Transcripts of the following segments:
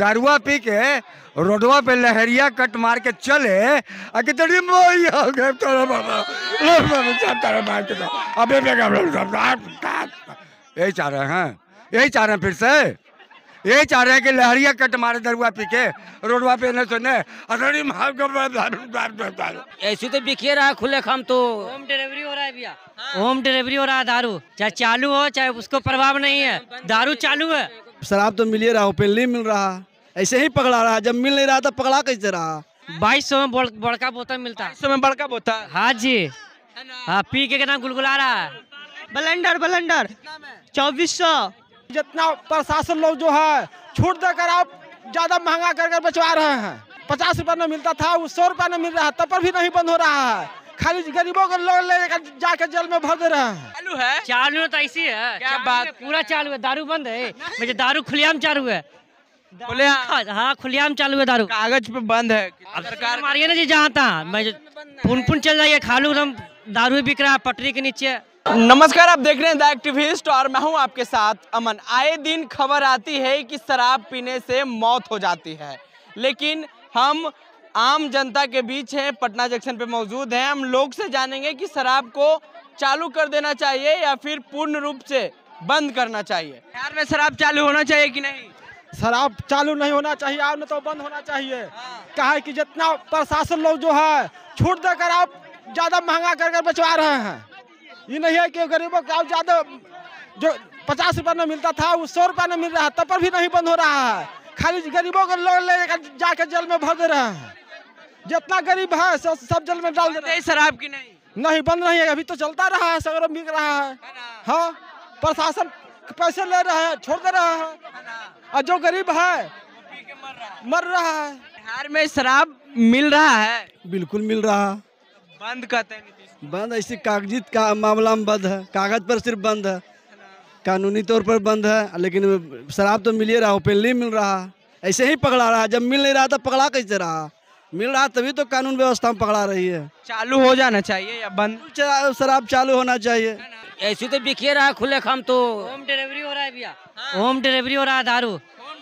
दारुआ P के रोडवा पे लहरिया कट मार के चले कितनी यही चाह रहे हैं, यही चाह रहे हैं, फिर से यही चाह रहे हैं कि लहरिया कट मारे दारुआ पी के रोडवा पे न सुने। ऐसे तो बिखिए रहा है खुले खाम, तो होम डिलीवरी हो रहा है भैया, होम डिलीवरी हो रहा है। दारू चाहे चालू हो चाहे उसको प्रभाव नहीं है, दारू चालू है। शराब तो मिल ही रहा, ओपनली मिल रहा, ऐसे ही पकड़ा रहा। जब मिल नहीं रहा तो पकड़ा कैसे रहा? 2200 में बड़का बोतल मिलता है। 2200 में बड़का बोतल। हाँ जी, हाँ पी के नाम गुलगुला रहा है। ब्लेंडर 2400। जितना प्रशासन लोग जो है छूट देकर आप ज्यादा महंगा कर बचवा रहे हैं। 50 रुपए में मिलता था, वो 100 रुपए में मिल रहा है, तब पर भी नहीं बंद हो रहा है। खाली गरीबों को लोग लेकर जाकर जेल में भर दे रहे हैं। चालू है, चालू तो ऐसी है, क्या बात, पूरा चालू है। दारू बंद है, मुझे दारू खुलेआम चालू है। खुलेआम? हाँ खुलेआम चालू है दारू, कागज पे बंद है। अब सरकार मारिए ना जी, जहाँ तहाँ मैं पुन चल जाइए, खालू एकदम दारू बिक रहा है पटरी के नीचे। नमस्कार, आप देख रहे हैं द एक्टिविस्ट और मैं हूं आपके साथ अमन। आए दिन खबर आती है कि शराब पीने से मौत हो जाती है, लेकिन हम आम जनता के बीच हैं, पटना जंक्शन पे मौजूद हैं। हम लोग से जानेंगे कि शराब को चालू कर देना चाहिए या फिर पूर्ण रूप से बंद करना चाहिए। बिहार में शराब चालू होना चाहिए कि नहीं? शराब चालू नहीं होना चाहिए, आप न तो बंद होना चाहिए। कहा है कि जितना प्रशासन लोग जो है छूट देकर आप ज्यादा महंगा कर बचवा रहे हैं। ये नहीं है कि गरीबों को ज्यादा जो 50 रुपए में मिलता था, वो 100 रुपए में मिल रहा है, तब पर भी नहीं बंद हो रहा है। खाली गरीबों को लोग लेकर जाकर जेल में भर दे रहे हैं। जितना गरीब है सब जेल में डाल दे रहे हैं। शराब की नहीं बंद नहीं है, अभी तो चलता रहा है, सगरों बिक रहा है। हाँ, प्रशासन पैसे ले रहे हैं, छोड़ दे रहे हैं, और जो गरीब है मर रहा है। बिहार में शराब मिल रहा है? बिल्कुल मिल रहा। बंद कहते हैं नीतीश। बंद ऐसी कागजित का मामला में बंद है, कागज पर सिर्फ बंद है, कानूनी तौर पर बंद है। लेकिन शराब तो मिल ही रहा, ओपनली मिल रहा, ऐसे ही पकड़ा रहा। जब मिल नहीं रहा तो पकड़ा कैसे रहा? मिल रहा तभी तो कानून व्यवस्था में पकड़ा रही है। चालू हो जाना चाहिए या बंद? शराब चालू होना चाहिए। ऐसे तो बिखिए रहा है खुले खाम, तो होम डिलीवरी हो रहा है भैया, होम डिलीवरी हो रहा है। दारू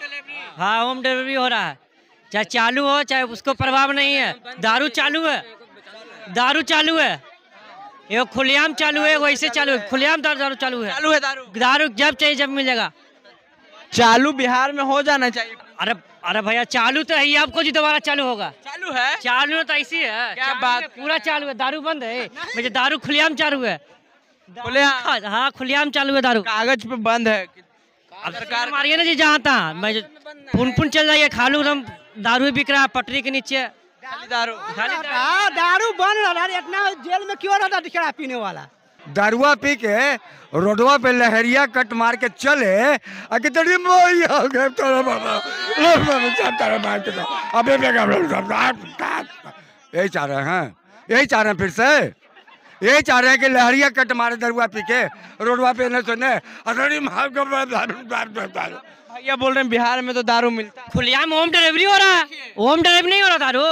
हाँ होम डिलीवरी हो रहा है, चाहे चालू हो चाहे उसको प्रभाव नहीं है, दारू चालू है। दारू चालू है, ये खुलेआम चालू है, वैसे चालू है, खुलेआम दारू चालू है। चालू है दारू जब चाहिए जब मिलेगा। चालू बिहार में हो जाना चाहिए। अरे भैया चालू तो है ही, आपको जी दोबारा चालू होगा। चालू है, चालू तो ऐसी है, क्या बात, पूरा चालू है। दारू बंद है, मुझे दारू खुलेआम चालू है। खुलेआम? हाँ खुलेआम चालू है दारू, कागज पे बंद है। अब सरकार मारिए ना जी, जहाँ तहाँ मैं पुन चल जाइए, खालू एकदम दारू बिक रहा है पटरी के नीचे। दारू दारू बंद रहा, इतना जेल में क्यों रहता शराब पीने वाला? दारुआ पी के रोडवा पे लहरिया कट मार के चले कितनी यही चाह रहे हैं, यही चाह रहे हैं, फिर से यही चाह रहे हैं कि लहरिया कट मारे दारुआ पी के रोडवा पे न सुने। भैया बोल रहे हैं बिहार में तो दारू मिलता है। खुलेआम होम डिलीवरी हो रहा है, होम डिलीवरी नहीं हो रहा दारू।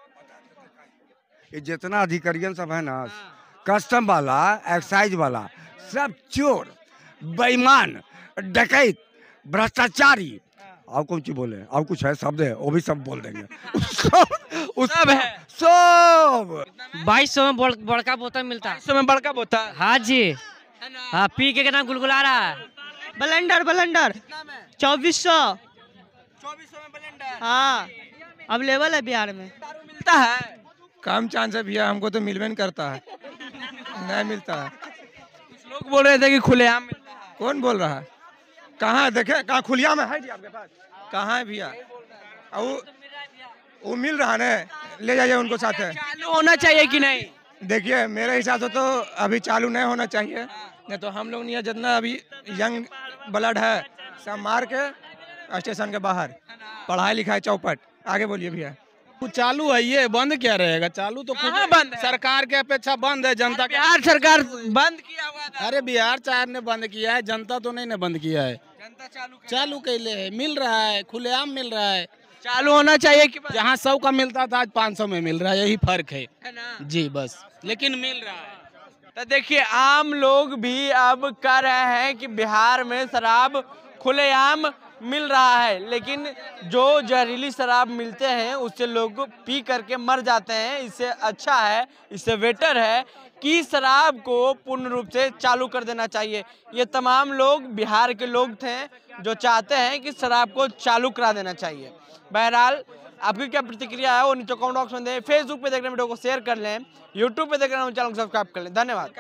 ये जितना अधिकारियों सब है ना, कस्टम वाला, एक्साइज वाला, सब चोर, बेईमान, डकैत, भ्रष्टाचारी, और कुछ बोले, और कुछ है शब्द है वो भी सब बोल देंगे। सब है, सब 2200 में बड़का बोतल मिलता है। 2200 में बड़का बोतल। हाँ जी, हाँ पी के नाम गुलगुला रहा है। ब्लेंडर 2400। 2400 में ब्लेंडर। हाँ अवेलेबल है बिहार में। दारू मिलता है? कम चांस है भैया, हमको तो मिलवे नहीं करता है, नहीं मिलता है। कुछ लोग बोल रहे थे कि खुलेआम मिलता है। कौन बोल रहा है? कहाँ देखे, कहाँ खुलिया में है जी आपके पास? कहाँ है भैया? वो मिल रहा है, ले जाइए उनको साथ है। चालू होना चाहिए कि नहीं? देखिए मेरे हिसाब से तो अभी चालू नहीं होना चाहिए, नहीं तो हम लोग नहीं, जितना अभी यंग ब्लड है सब मार के स्टेशन के बाहर, पढ़ाई लिखाई चौपट। आगे बोलिए भैया। चालू है, ये बंद क्या रहेगा? चालू तो कहाँ बंद है? सरकार के अपेक्षा बंद है, जनता के। बिहार सरकार बंद किया हुआ था। अरे बिहार सरकार ने बंद किया है, जनता तो नहीं ने बंद किया है। जनता चालू कैले है, मिल रहा है, खुलेआम मिल रहा है। चालू होना चाहिए कि जहाँ 100 का मिलता था आज 500 में मिल रहा है, यही फर्क है ना? जी बस, लेकिन मिल रहा है। तो देखिए आम लोग भी अब कह रहे हैं कि बिहार में शराब खुलेआम मिल रहा है, लेकिन जो जहरीली शराब मिलते हैं उससे लोग पी करके मर जाते हैं। इससे अच्छा है, इससे बेटर है कि शराब को पूर्ण रूप से चालू कर देना चाहिए। ये तमाम लोग बिहार के लोग थे जो चाहते हैं कि शराब को चालू करा देना चाहिए। बहरहाल आपकी क्या प्रतिक्रिया है वो नीचे कमेंट बॉक्स में दें। फेसबुक पे देख रहे वीडियो को शेयर कर लें, यूट्यूब पे देख रहे चैनल को सब्सक्राइब कर लें। धन्यवाद।